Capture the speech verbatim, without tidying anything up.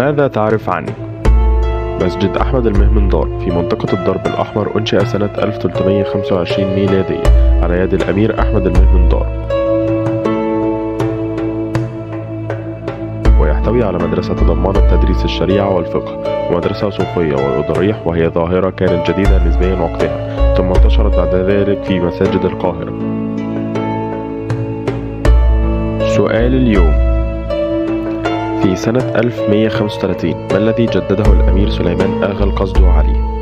ماذا تعرف عنه؟ مسجد أحمد المهمندار في منطقة الدرب الأحمر أنشئ سنة ألف وثلاثمائة وخمسة وعشرين ميلادية على يد الأمير أحمد المهمندار، ويحتوي على مدرسة تضمنت تدريس الشريعة والفقه، ومدرسة صوفية والأضريح، وهي ظاهرة كانت جديدة نسبيا وقتها، ثم انتشرت بعد ذلك في مساجد القاهرة. سؤال اليوم: في سنة ألف ومائة وخمسة وثلاثين ما الذي جدده الأمير سليمان آغا القصد علي؟